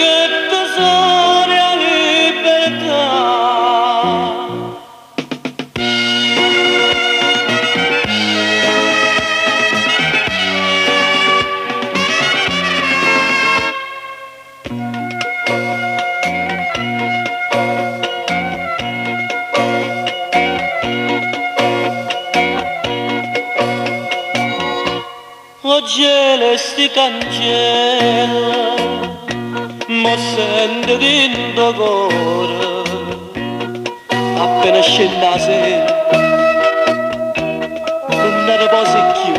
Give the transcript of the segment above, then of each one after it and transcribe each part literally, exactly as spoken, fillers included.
che tesori a libertà. O celesti cancella, mo sente dentro cuore, appena scende la sera, non ne riposi più.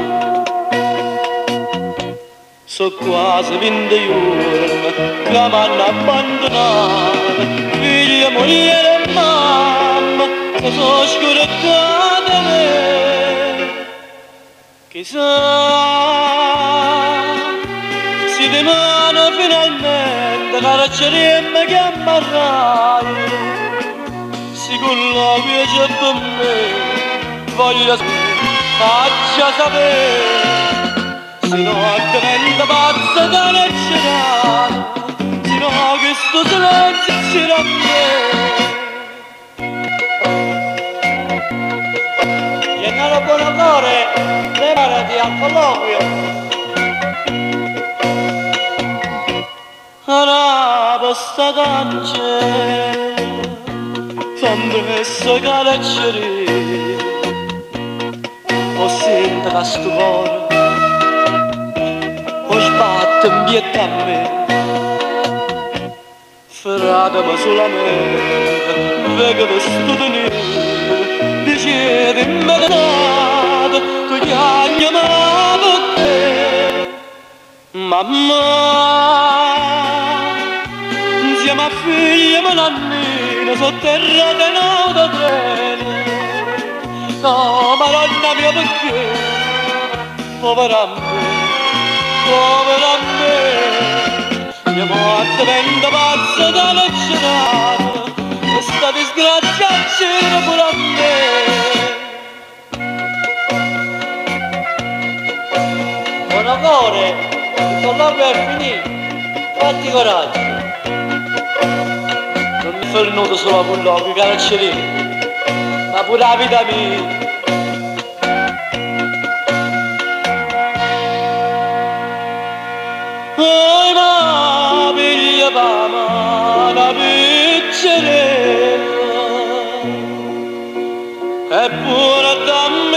So quasi venti giorni che mi hanno abbandonato, figlia, moglie e mamma, che sono scoraggiate me. Chissà si dimane finalmente carceremmo che ammarrai, si colloquia c'è per me, voglio faccia sapere, se no diventa pazza da leccerare, se no questo silenzio si rammè. Gennaro Buonamore, preparati al colloquio. La posta cancella, fammi presto carcere, o sento che sto cuore, o sbatte in pietà a me, ferratemi solamente, vedo vestito nero, dicevi immaginato, che gli agni amavo te, mamma. Insieme a figlia e nonnina sotterrate in autotreno. No, madonna mia perché, povera me, povera me, mia morte vende pazza da leccerata, questa disgrazia c'era pure a me. Buonamore, il colloquio è finito, fatti coraggio. Non mi sono venuto solo a colloquio, carcerino, ma pure la vita mia. Oh, ma piglia pa mano piccerella, è buona da me.